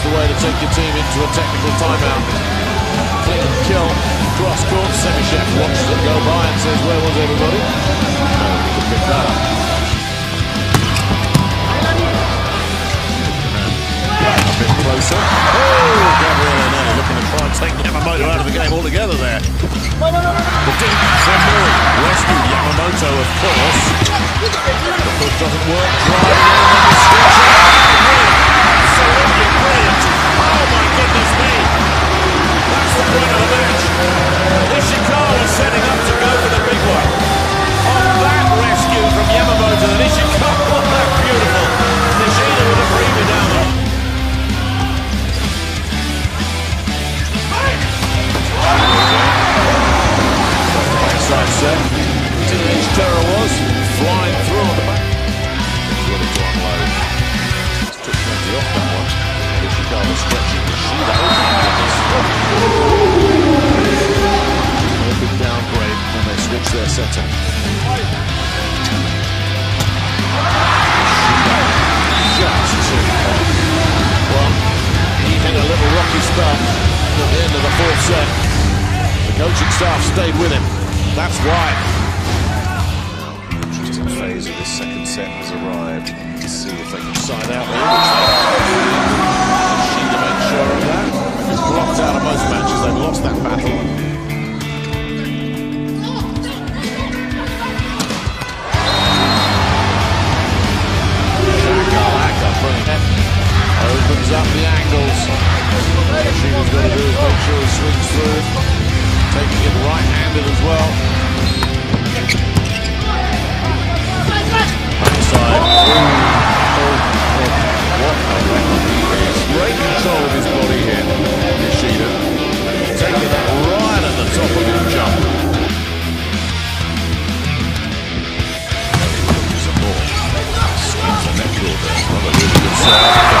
the way to take your team into a technical timeout. Clean and kill. Cross court. Semishev watches it go by and says, "Where was everybody?" He can pick that up. A bit closer. Oh, Gabriele Anelli looking to try and take Yamamoto out of the game altogether there. The deep from Murray. Rescued Yamamoto, of course. The push doesn't work. Driving in and the switch. Absolutely brilliant. Oh my goodness me. That's the point of the match. Ishikawa setting up to go for the big one. On that rescue from Yamamoto, and Ishikawa, that's beautiful. Nishida with a freebie down there. Side set. Teenage Terror was flying through on the back. Ready to unload. Just took plenty off that one. Ishikawa stretching the sheet out. A big downgrade when they switch their center. Just too hot. Well, he hit a little rocky start at the end of the fourth set. The coaching staff stayed with him. That's why. Interesting phase of this second set has arrived. To see if they can side out there. She to make sure of that. He's blocked out of most matches. They've lost that battle. Shakalaka bringing it. Opens up the angles. What Sheeta's got to do is make sure he swings through. Taking it right-handed as well. Backside. What a weapon he is. Great control of his body here. Nishida. Taking that right at the top of his jump. Some more. Sweeps the neck there. Another really good serve.